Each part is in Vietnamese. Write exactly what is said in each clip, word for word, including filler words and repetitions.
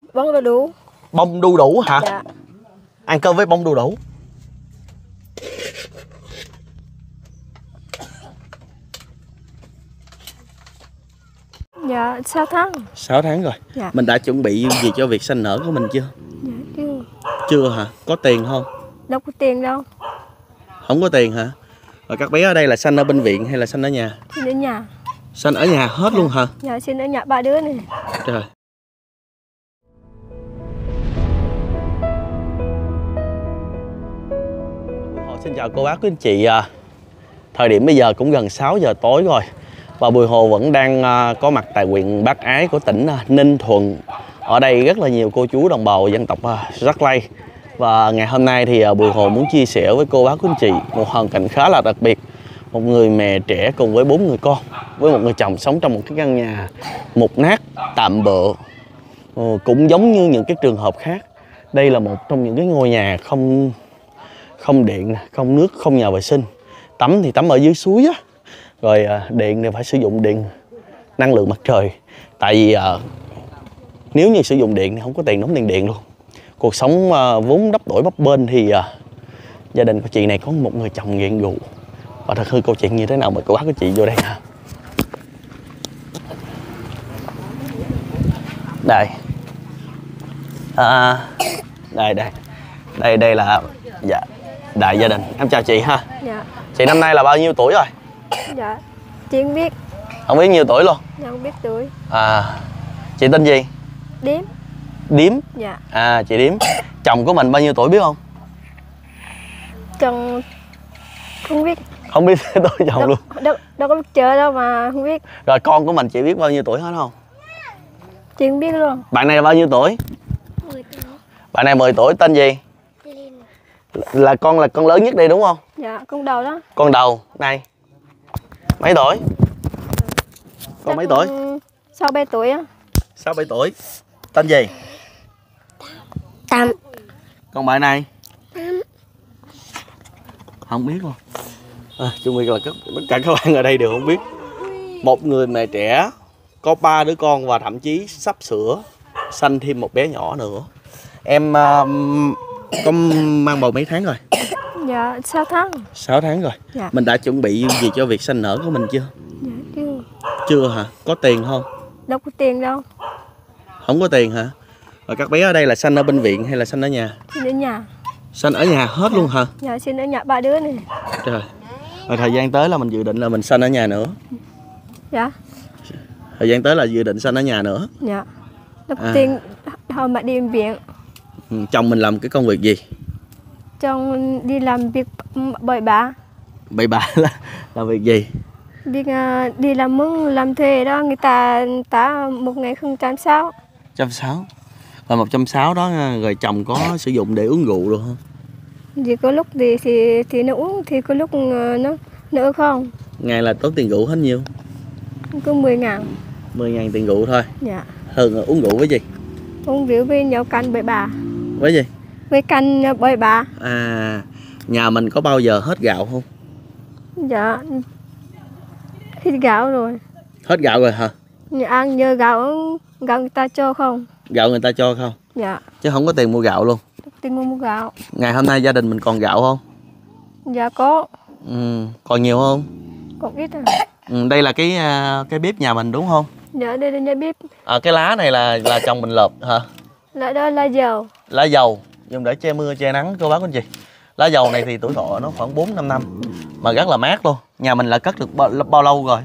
Bông đu đủ. Bông đu đủ hả? Dạ. Ăn cơm với bông đu đủ. Dạ, sáu tháng. sáu tháng rồi. Dạ. Mình đã chuẩn bị gì cho việc sanh nở của mình chưa? Dạ, chưa. Chưa hả? Có tiền không? Đâu có tiền đâu. Không có tiền hả? Rồi các bé ở đây là sanh ở bệnh viện hay là sanh ở nhà? Xin ở nhà. Sanh ở nhà hết Dạ. luôn hả? Dạ, xin ở nhà ba đứa này. Trời. Xin chào cô bác quý anh chị. Thời điểm bây giờ cũng gần sáu giờ tối rồi và Bùi Hồ vẫn đang có mặt tại huyện Bác Ái của tỉnh Ninh Thuận. Ở đây rất là nhiều cô chú đồng bào dân tộc Rắc Lây. Và ngày hôm nay thì Bùi Hồ muốn chia sẻ với cô bác quý anh chị một hoàn cảnh khá là đặc biệt. Một người mẹ trẻ cùng với bốn người con, với một người chồng sống trong một cái căn nhà mục nát, tạm bợ. Cũng giống như những cái trường hợp khác, đây là một trong những cái ngôi nhà không không điện, không nước, không nhà vệ sinh. Tắm thì tắm ở dưới suối á. Rồi điện thì phải sử dụng điện năng lượng mặt trời. Tại vì à, nếu như sử dụng điện thì không có tiền đóng tiền điện luôn. Cuộc sống à, vốn đắp đổi bấp bênh thì à, gia đình của chị này có một người chồng nghiện rượu. Và thật hư câu chuyện như thế nào mời cô bác của chị vô đây ha. Đây. À, đây đây. Đây đây là dạ đại gia đình. Em chào chị ha. Dạ. Chị năm nay là bao nhiêu tuổi rồi? Dạ. Chị không biết. Không biết nhiêu tuổi luôn. Dạ, không biết tuổi. À, chị tên gì? Điếm. Điếm. Dạ. À, chị Điếm. Chồng của mình bao nhiêu tuổi biết không? Chồng không biết. Không biết tuổi chồng đâu, luôn. Đâu, đâu có biết chờ đâu mà không biết. Rồi con của mình chị biết bao nhiêu tuổi hết không? Chị không biết luôn. Bạn này là bao nhiêu tuổi? mười tuổi. Bạn này mười tuổi, tên gì? Là con là con lớn nhất đây đúng không? Dạ, con đầu đó. Con đầu, này. Mấy tuổi? Con Chắc mấy tuổi? Sáu bảy tuổi á. Sáu bảy tuổi. Tên gì? Tám. Còn bạn này? Tám. Không biết luôn. À, chung quy là tất cả các bạn ở đây đều không biết. Một người mẹ trẻ có ba đứa con và thậm chí sắp sửa sanh thêm một bé nhỏ nữa. Em uh, có mang bầu mấy tháng rồi? Dạ, sáu tháng. sáu tháng rồi. Dạ. Mình đã chuẩn bị gì cho việc sanh nở của mình chưa? Dạ, chưa. Chưa hả? Có tiền không? Đâu có tiền đâu. Không có tiền hả? Rồi các bé ở đây là sanh ở bệnh viện hay là sanh ở nhà? Xin ở nhà. Sanh ở nhà hết luôn hả? Dạ, xin ở nhà ba đứa này. Trời. Rồi thời gian tới là mình dự định là mình sanh ở nhà nữa. Dạ. Thời gian tới là dự định sanh ở nhà nữa. Dạ. Đâu có À. tiền hồi mà đi bệnh viện. Ừ, chồng mình làm cái công việc gì? Chồng đi làm việc bời bả. Bậy bạ là làm việc gì? Việc uh, đi làm mướn làm thuê đó, người ta người ta một ngày không trăm sáu. Trăm sáu. Và một trăm sáu đó rồi chồng có sử dụng để uống rượu được không? Vì có lúc thì thì thì nó uống, thì có lúc uh, nó nữa không. Ngày là tốn tiền rượu hết nhiêu? Có mười ngàn. Mười ngàn tiền rượu thôi. Dạ. Thường uống rượu với gì? Uống rượu với nhậu canh bời bả. Với gì? Với canh bời bả. À, nhà mình có bao giờ hết gạo không? Dạ. Hết gạo rồi. Hết gạo rồi hả? Nhà ăn nhờ gạo gạo người ta cho không? Gạo người ta cho không? Dạ. Chứ không có tiền mua gạo luôn. Tiền mua gạo. Ngày hôm nay gia đình mình còn gạo không? Dạ có. Ừ, còn nhiều không? Còn ít à. Ừ, đây là cái cái bếp nhà mình đúng không? Dạ, đây là nhà bếp. À, cái lá này là là chồng mình lợp hả? Là đó là dầu. Lá dầu dùng để che mưa che nắng cô bác anh chị. Lá dầu này thì tuổi thọ nó khoảng bốn năm năm mà rất là mát luôn. Nhà mình là cất được bao, bao lâu rồi?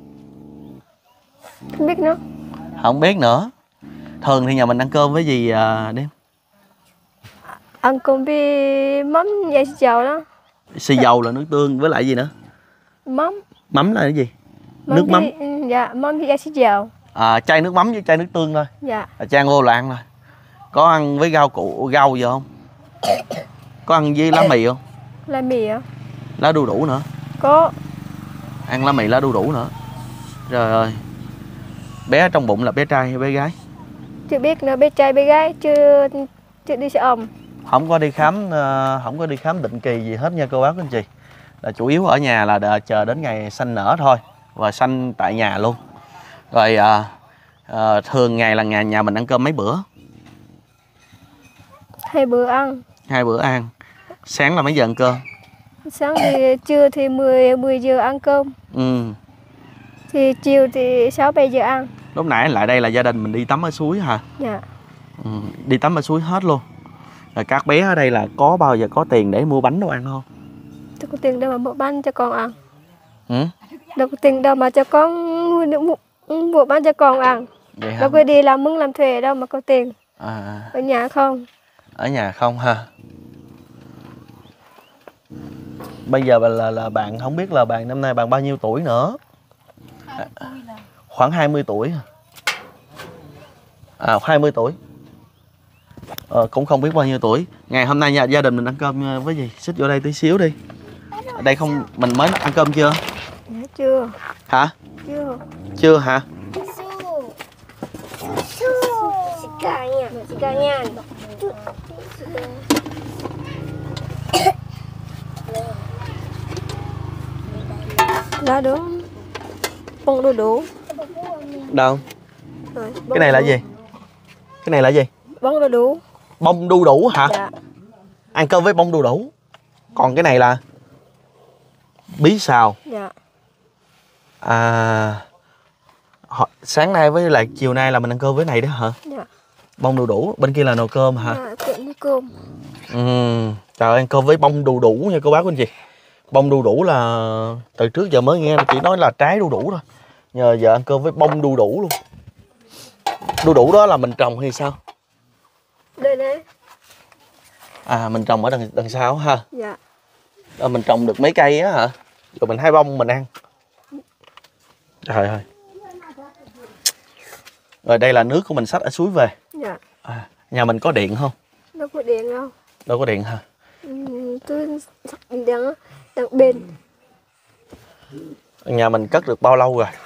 Không biết nữa. Không biết nữa. Thường thì nhà mình ăn cơm với gì à, đêm? Ăn cơm với mắm và dầu đó. Xì dầu là nước tương với lại gì nữa? Mắm. Mắm là cái gì? Mắm Nước mắm. với, dạ, mắm với xì dầu. À, chai nước mắm với chai nước tương thôi. Dạ. À, chan vô là ăn rồi. Có ăn với rau củ rau gì không? Có ăn với lá mì không? Lá mì à? Lá đu đủ nữa. Có. Ăn lá mì lá đu đủ nữa. Trời ơi. Bé trong bụng là bé trai hay bé gái? Chưa biết nữa, bé trai bé gái chưa chưa đi xe ôm. Không có đi khám không có đi khám định kỳ gì hết nha cô bác anh chị. Là chủ yếu ở nhà là đợi, chờ đến ngày sanh nở thôi và sanh tại nhà luôn. Rồi à, à, thường ngày là nhà nhà mình ăn cơm mấy bữa? Hai bữa ăn. Hai bữa ăn. Sáng là mấy giờ ăn cơm? Sáng thì trưa thì mười mười giờ ăn cơm. Ừ. Thì chiều thì sáu bảy giờ ăn. Lúc nãy lại đây là gia đình mình đi tắm ở suối hả? Dạ. Ừ. Đi tắm ở suối hết luôn. Rồi các bé ở đây là có bao giờ có tiền để mua bánh đồ ăn không? Đâu có tiền đâu mà mua bánh cho con ăn. Ừ? Đâu có tiền đâu mà cho con mua, mua bánh cho con ăn. Vậy hả? Đâu có đi làm mướn làm thuê đâu mà có tiền. À, Ở nhà không. ở nhà không ha. Bây giờ là, là, là bạn không biết là bạn năm nay bạn bao nhiêu tuổi nữa? À, khoảng hai mươi tuổi. À, hai mươi tuổi. Ờ, cũng không biết bao nhiêu tuổi. Ngày hôm nay nhà gia đình mình ăn cơm với gì? Xích vô đây tí xíu đi. Ở đây không, mình mới ăn cơm chưa? Dạ, chưa. Hả? Chưa. Chưa hả? Lá đúng. Bông đu đủ. Đâu? Rồi, Cái này là gì? Cái này là gì? Bông đu đủ. Bông đu đủ hả? Dạ. Ăn cơm với bông đu đủ. Còn cái này là bí xào. Dạ. À, họ, sáng nay với lại chiều nay là mình ăn cơm với này đó hả? Dạ. Bông đu đủ. Bên kia là nồi cơm hả? Dạ, tiện với cơm. Ừ. Trời ơi, ăn cơm với bông đu đủ nha cô bác quý anh chị. Bông đu đủ là từ trước giờ mới nghe là chỉ nói là trái đu đủ thôi. Nhờ giờ ăn cơm với bông đu đủ luôn. Đu đủ đó là mình trồng hay sao? Đây đấy. À, mình trồng ở đằng đằng sau ha. Dạ. À, mình trồng được mấy cây á hả? Rồi mình hái bông mình ăn. Trời ơi. Rồi đây là nước của mình xách ở suối về. Dạ. À, nhà mình có điện không? Đâu có điện đâu. Đâu có điện hả? Ừ, tôi đang đang bên. Nhà mình cất được bao lâu rồi?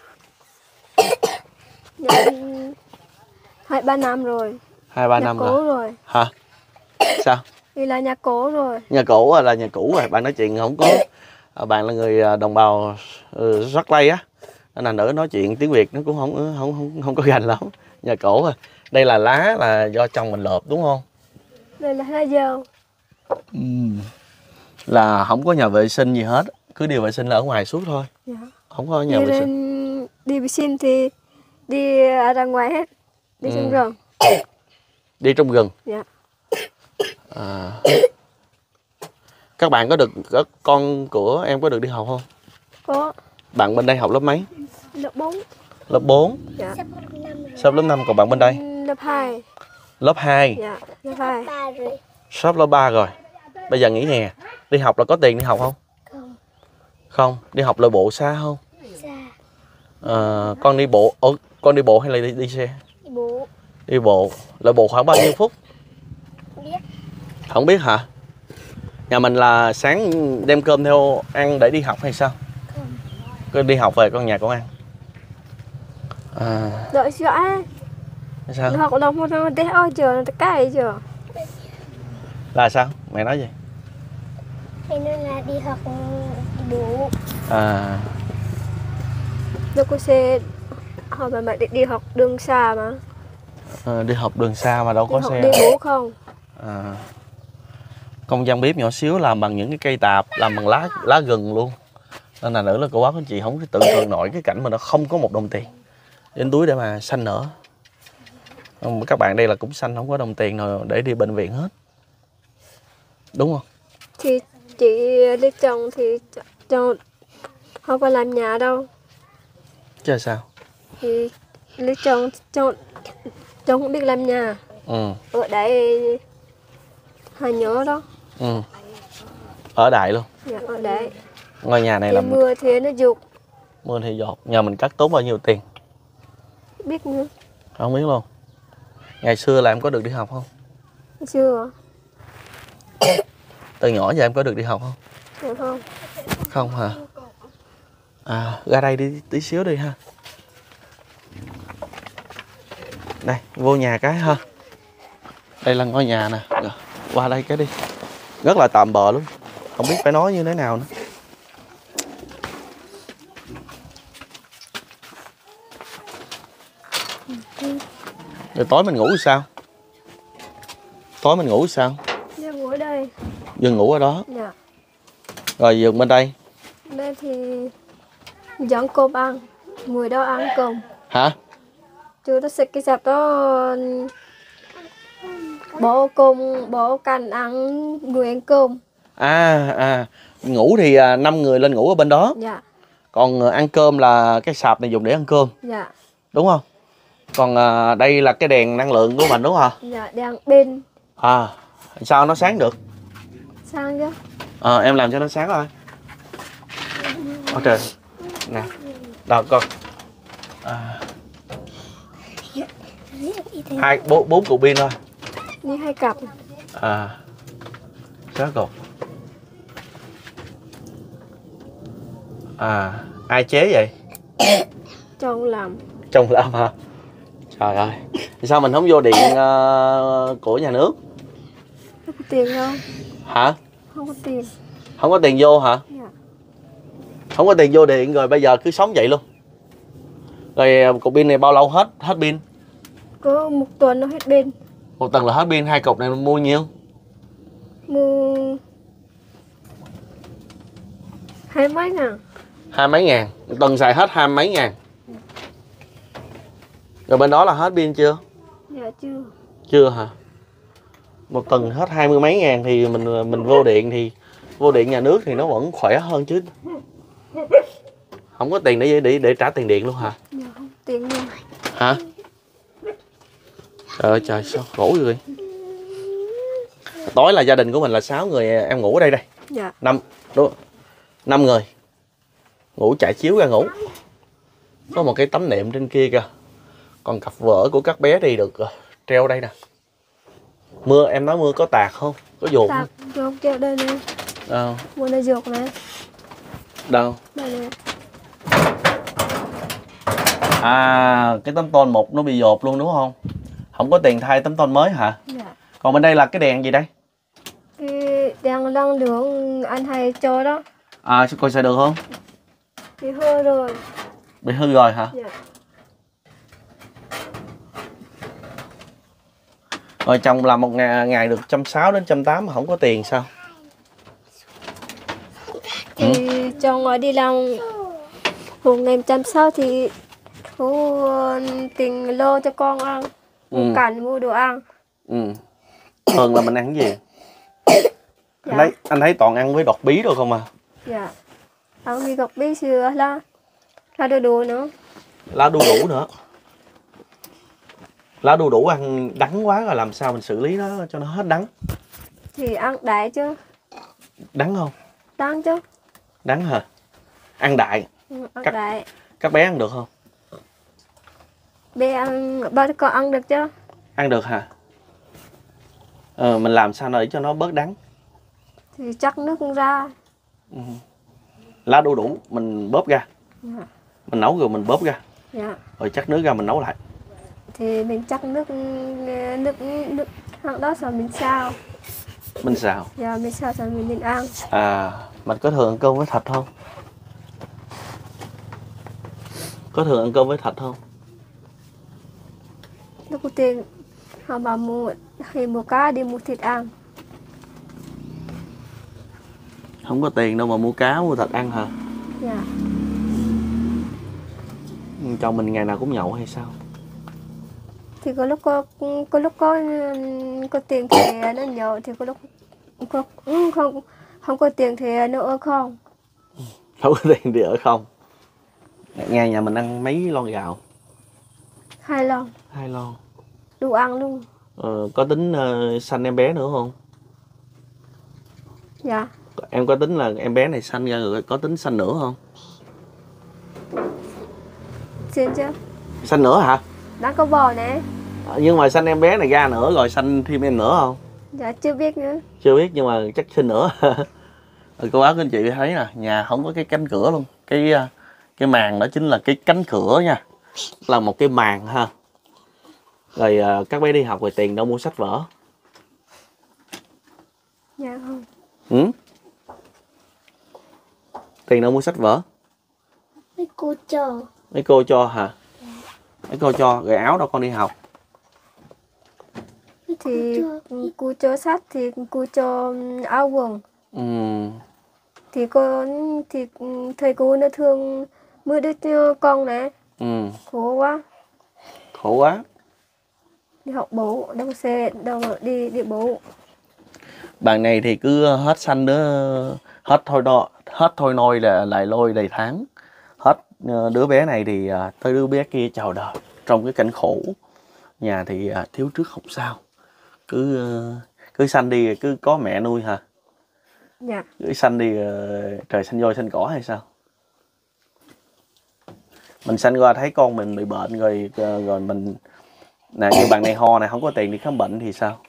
Dạ, hai ba năm rồi. Hai ba Nhà năm cố rồi. rồi. Hả? Sao? Thì là nhà cố rồi. Nhà cũ là nhà cũ rồi. Bạn nói chuyện không có. À, bạn là người đồng bào uh, Rắc Lây á. Nên là nữ nói chuyện tiếng Việt nó cũng không không không không có gành lắm. Nhà cổ rồi. Đây là lá là do chồng mình lợp đúng không? Đây là lá dâu. Ừ. Là không có nhà vệ sinh gì hết. Cứ đi vệ sinh là ở ngoài suốt thôi. Dạ. Không có nhà Đi vệ sinh. lên, đi vệ sinh thì đi ra ngoài hết. Đi Ừ. trong rừng. Đi trong rừng. Dạ. À. Các bạn có được, các con của em có được đi học không? Có. Bạn bên đây học lớp mấy? Lớp bốn. Lớp bốn. Dạ. Sắp lớp năm, còn bạn bên đây? Lớp hai. Lớp hai. Dạ, lớp hai. Sắp lớp ba rồi. Bây giờ nghỉ hè. Đi học là có tiền đi học không? Không. Không. Đi học lội bộ xa không? Xa. À, con đi bộ. Ủa, con đi bộ hay là đi, đi xe? Đi bộ. Đi bộ. Lội bộ khoảng bao nhiêu phút? Không biết. Không biết hả? Nhà mình là sáng đem cơm theo ăn để đi học hay sao? Không. Con đi học về con nhà con ăn. À, Đợi dõi. sao? Học đâu một té ôi chưa, nó cái chưa. Là sao? Mẹ nói gì? Thế nên là đi học đi bộ. À, Đâu có xe. Họ mà mẹ đi, đi học đường xa mà. à, đi học đường xa mà đâu Đi có học xe. đi bộ không. À, công văn bếp nhỏ xíu làm bằng những cái cây tạp, làm bằng lá lá gừng luôn. Nên là nữ là cô bác anh chị không có tưởng tượng nổi cái cảnh mà nó không có một đồng tiền đến túi để mà sanh nữa. Các bạn đây là cũng sanh không có đồng tiền nào để đi bệnh viện hết, đúng không? Thì chị lấy chồng thì chồng không có làm nhà đâu. Chứ sao? Thì lấy chồng chồng chồng cũng biết làm nhà. Ừ. Ở đây hai nhớ đó. Ừ. Ở đại luôn. Dạ, ở đấy. Ngôi nhà này Thì là mưa thì nó dục. mưa thì giọt. Nhà mình cắt tốn bao nhiêu tiền? Biết nữa. Không biết luôn. Ngày xưa là em có được đi học không? Chưa. Từ nhỏ giờ em có được đi học không? Được không? Không hả? À, ra đây đi tí xíu đi ha. Đây, vô nhà cái ha. Đây là ngôi nhà nè. Rồi, qua đây cái đi. Rất là tạm bợ luôn. Không biết phải nói như thế nào nữa. Rồi tối mình ngủ thì sao? Tối mình ngủ sao? Dạ ngủ ở đây. Dương ngủ ở đó. Dạ. Rồi giường bên đây. Đây thì dẫn cơm ăn. Người đó ăn cơm. Hả? Chú nó xịt cái sạp đó bỏ cơm, bỏ canh ăn, người ăn cơm. À, à. Ngủ thì à, năm người lên ngủ ở bên đó. Dạ. Còn à, ăn cơm là cái sạp này dùng để ăn cơm. Dạ. Đúng không? Còn à, đây là cái đèn năng lượng của mình đúng không? Dạ, đang bên. À, sao nó sáng được? Sang chứ. À, em làm cho nó sáng thôi. Ôi trời. Nè. Đâu con. À. Hai, bốn, bốn cục pin thôi. Đi hai cặp. À. Sáu cục. À, ai chế vậy? Chồng làm. Chồng làm hả? Trời ơi. Sao mình không vô điện uh, của nhà nước? Không có tiền không? Hả? Không có tiền. Không có tiền vô hả? Dạ. Không có tiền vô điện rồi bây giờ cứ sống vậy luôn. Rồi cục pin này bao lâu hết hết pin? Có một tuần nó hết pin. Một tuần là hết pin. Hai cục này mua nhiêu? Mua hai mấy ngàn. Hai mấy ngàn. Một tuần xài hết hai mấy ngàn. Rồi bên đó là hết pin chưa? Dạ chưa. Chưa hả? Một tuần hết hai mươi mấy ngàn thì mình mình vô điện thì vô điện nhà nước thì nó vẫn khỏe hơn chứ. Không có tiền để để để trả tiền điện luôn hả? Dạ không tiền luôn. Hả? Trời ơi trời, sao khổ vậy? Tối là gia đình của mình là sáu người, em ngủ ở đây đây. Dạ. Năm đúng năm người. Ngủ trải chiếu ra ngủ. Có một cái tấm nệm trên kia kìa. Còn cặp vở của các bé thì được treo đây nè. Mưa, em nói mưa có tạt không? Có dột Tạt dột treo đây nè. đâu? Mưa này dột nè. Đâu? Đây nè. À, cái tấm tôn một nó bị dột luôn đúng không? Không có tiền thay tấm tôn mới hả? Dạ. Còn bên đây là cái đèn gì đây? Cái đèn năng lượng anh hay cho đó. À, coi xài được không? Bị hư rồi. Bị hư rồi hả? Dạ. Rồi chồng làm một ngày, ngày được một trăm sáu mươi đến một trăm tám mươi mà không có tiền sao? Thì ừ. chồng ở đi làm một ngày một trăm sáu thì thu tiền lô cho con ăn. Mua Ừ. cảnh, mua đồ ăn. Ừ. Thường là mình ăn cái gì? Dạ. Anh thấy anh thấy toàn ăn với đọt bí rồi không à? Dạ. Ăn đi gặp bí xưa là ra đồ đồ nữa. Lá đu đủ nữa. Lá đu đủ ăn đắng quá rồi làm sao mình xử lý nó cho nó hết đắng? Thì ăn đại chứ. Đắng không? Đắng chứ. Đắng hả? Ăn đại. Ừ, ăn Các- đại. Các bé ăn được không? Bé ăn, ba con ăn được chứ. Ăn được hả? Ờ, mình làm sao để cho nó bớt đắng? Thì chắc nước ra. Ừ. Lá đu đủ mình bóp ra. Dạ. Mình nấu rồi mình bóp ra. Dạ. Rồi chắc nước ra mình nấu lại. Thì mình chắc nước nước nước ăn đó rồi mình xào. Mình xào. Dạ mình xào rồi mình nên ăn. À, mình có thường ăn cơm với thịt không? Có thường ăn cơm với thịt không? Lúc có tiền họ bảo mua khi mua cá đi mua thịt ăn. Không có tiền đâu mà mua cá mua thịt ăn hả? Dạ. Chồng mình ngày nào cũng nhậu hay sao? Thì có lúc có có lúc có có tiền thì nó nhậu, thì có lúc có không không không có tiền thì nó ở không. Không có tiền thì ở không. Ngày nhà mình ăn mấy lon gạo? Hai lon. Hai lon. Đủ ăn luôn. Ờ, có tính uh, sanh em bé nữa không? Dạ. Em có tính là em bé này sanh ra rồi có tính sanh nữa không? Xin chứ. Sanh nữa hả? Đang có bò nè. À, nhưng mà sanh em bé này ra nữa rồi sanh thêm em nữa không? Dạ chưa biết nữa. Chưa biết nhưng mà chắc sinh nữa. Rồi cô bác anh chị thấy nè, nhà không có cái cánh cửa luôn. Cái cái màn đó chính là cái cánh cửa nha. Là một cái màn ha. Rồi uh, các bé đi học rồi tiền đâu mua sách vở? Dạ không. Ừ? Tiền đâu mua sách vở? Mấy cô chờ. Mấy cô cho hả? Mấy cô cho, rồi áo đâu con đi học? thì cô cho sách thì cô cho áo quần. Ừ. Thì cô thì thầy cô nó thương mới đứa con nè. Ừ. Khổ quá. Khổ quá. Đi học bộ, đâu xe, đâu mà đi đi bộ. Bạn này thì cứ hết xanh nữa, hết thôi đó, hết thôi nôi là lại lôi đầy tháng. Hết đứa bé này thì tới đứa bé kia chào đời trong cái cảnh khổ. Nhà thì thiếu trước không sao. Cứ cứ sanh đi cứ có mẹ nuôi hả? Dạ. Cứ sanh đi trời xanh voi xanh cỏ hay sao? Mình sanh qua thấy con mình bị bệnh rồi rồi mình nè, như bạn này ho này không có tiền đi khám bệnh thì sao?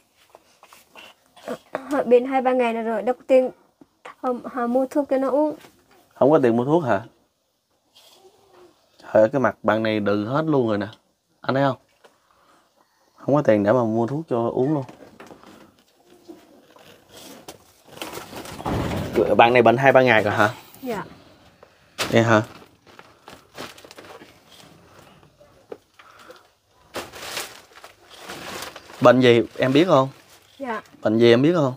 Họ bên hai ba ngày này rồi đâu có tiền họ, họ mua thuốc cho nó uống. Không có tiền mua thuốc hả? Trời ơi, cái mặt bạn này đừ hết luôn rồi nè. Anh thấy không? Không có tiền để mà mua thuốc cho uống luôn. Bạn này bệnh hai ba ngày rồi hả? Dạ. Vậy hả? Bệnh gì em biết không? Dạ. Bệnh gì em biết không?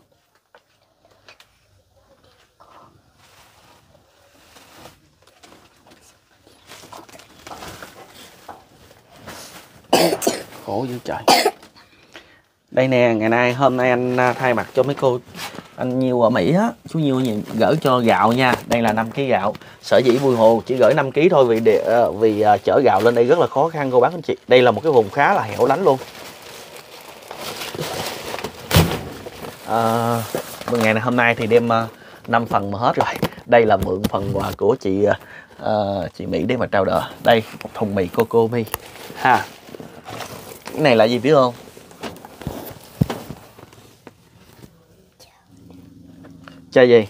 Khổ dữ trời. Đây nè, ngày nay hôm nay anh thay mặt cho mấy cô anh Nhiêu ở Mỹ á, chú Nhiêu gửi cho gạo nha. Đây là năm ký gạo. Sở dĩ Buôn Hồ chỉ gửi năm ký thôi vì để, vì uh, chở gạo lên đây rất là khó khăn cô bác anh chị. Đây là một cái vùng khá là hẻo lánh luôn. À, ngày này hôm nay thì đem uh, năm phần mà hết rồi. Đây là mượn phần quà của chị uh, chị Mỹ để mà trao đỡ. Đây một thùng mì Coco Mi ha. Cái này là gì biết không? Chai gì?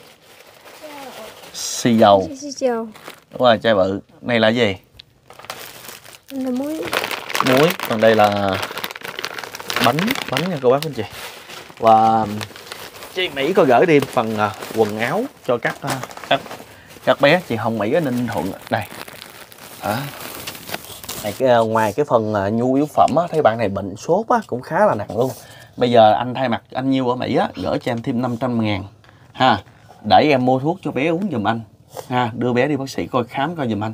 Xì dầu. Xì dầu. Đúng rồi, chai bự. Này là gì? Là muối. Muối. Còn đây là bánh bánh nha cô bác anh chị. Và chị Mỹ có gửi đi phần uh, quần áo cho các uh, các các bé chị Hồng Mỹ ở Ninh Thuận đây. À. Này, cái, uh, ngoài cái phần uh, nhu yếu phẩm á, thấy bạn này bệnh sốt á, cũng khá là nặng luôn. Bây giờ anh thay mặt anh Nhiêu ở Mỹ á, gửi cho em thêm năm trăm ngàn ha, để em mua thuốc cho bé uống giùm anh ha, đưa bé đi bác sĩ coi khám coi giùm anh.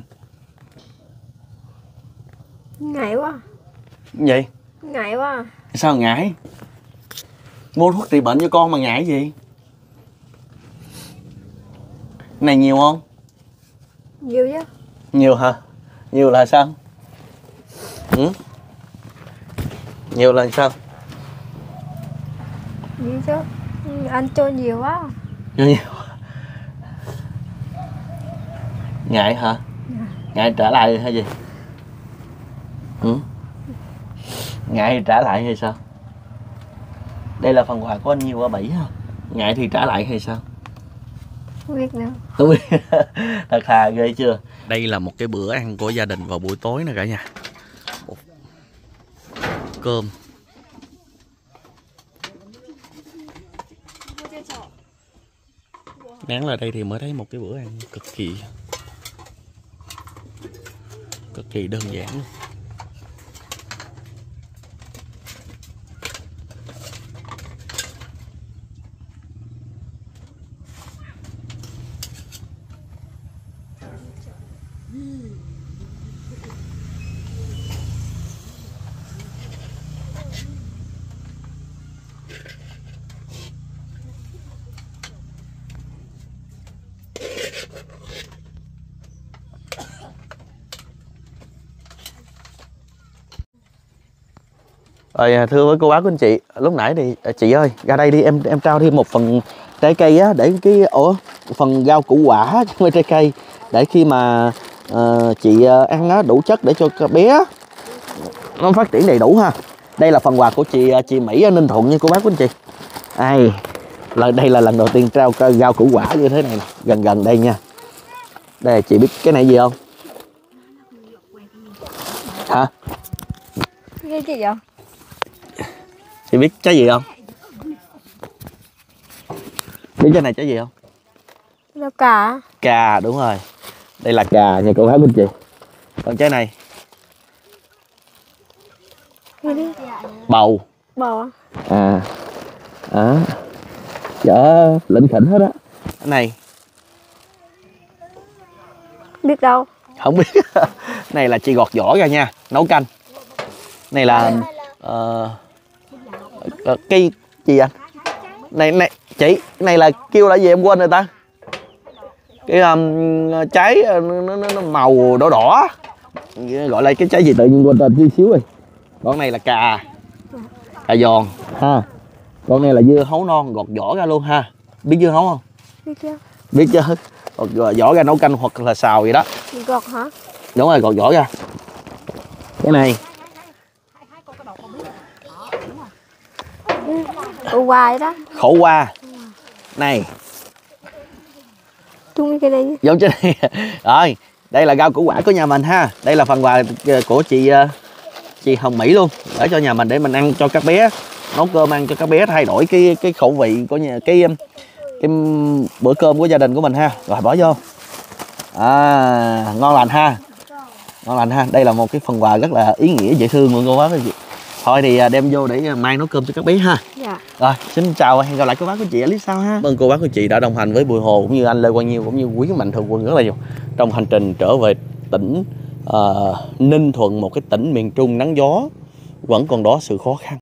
Ngại quá. Gì? Ngại quá. Sao ngại? Mua thuốc trị bệnh cho con mà ngại gì? Này nhiều không? Nhiều chứ. Nhiều hả? Nhiều là sao? Ừ? Nhiều là sao? Nhiều chứ. Anh cho nhiều quá. Nhiều nhiều. Ngại hả? Ngại trả lại hay gì? Ừ? Ngại thì trả lại hay sao? Đây là phần quà của anh Nhiêu ở Mỹ ha. Ngại thì trả lại hay sao? Không biết nữa. Không biết. Thật thà ghê chưa? Đây là một cái bữa ăn của gia đình vào buổi tối nè cả nhà. Một cơm. Nán lại đây thì mới thấy một cái bữa ăn cực kỳ cực kỳ đơn giản luôn. Rồi thưa với cô bác của anh chị, lúc nãy thì chị ơi ra đây đi, em em trao thêm một phần trái cây á, để cái ủa phần rau củ quả với trái cây để khi mà uh, chị ăn á, đủ chất để cho bé nó phát triển đầy đủ ha. Đây là phần quà của chị chị Mỹ ở Ninh Thuận nha cô bác của anh chị. Đây là đây là lần đầu tiên trao rau củ quả như thế này nè, gần gần đây nha. Đây chị biết cái này gì không? Hả? Cái gì vậy? Chị biết trái gì không? Biết trái này trái gì không? Là cà. Cà, đúng rồi. Đây là cà nha cô bác anh chị. Còn trái này? Bầu. Bò. À, à, chở lĩnh khỉnh hết á. Cái này Biết đâu. không biết. Này là chị gọt vỏ ra nha, nấu canh. Này là uh, cây gì anh? Này này chị, cái này là kêu là gì em quên rồi ta. Cái um, trái nó, nó, nó màu đỏ đỏ, gọi là cái trái gì tự nhiên quên tên chút xíu rồi. Con này là cà cà giòn ha. Con này là dưa hấu non, gọt vỏ ra luôn ha. Biết dưa hấu không? Biết chưa? Biết chứ. Gọt vỏ ra nấu canh hoặc là xào vậy đó. Gọt hả? Đúng rồi, gọt vỏ ra. Cái này Ủa hoài đó. khổ qua. Này Chung cái này. giống trên này. Rồi, đây là rau củ quả của nhà mình ha. Đây là phần quà của chị chị Hồng Mỹ luôn, để cho nhà mình để mình ăn cho các bé, nấu cơm ăn cho các bé, thay đổi cái cái khẩu vị của nhà cái cái bữa cơm của gia đình của mình ha. Rồi bỏ vô. À, ngon lành ha. Ngon lành ha. Đây là một cái phần quà rất là ý nghĩa, dễ thương luôn cô bác. Thôi thì đem vô để mai nấu cơm cho các bé ha. Dạ. Rồi, xin chào và hẹn gặp lại cô bác của chị ở clip sau ha. Ơn cô bác của chị đã đồng hành với Bùi Hồ cũng như anh Lê Quang Nhiêu cũng như quý Mạnh Thường Quân rất là nhiều trong hành trình trở về tỉnh uh, Ninh Thuận, một cái tỉnh miền Trung nắng gió vẫn còn đó sự khó khăn.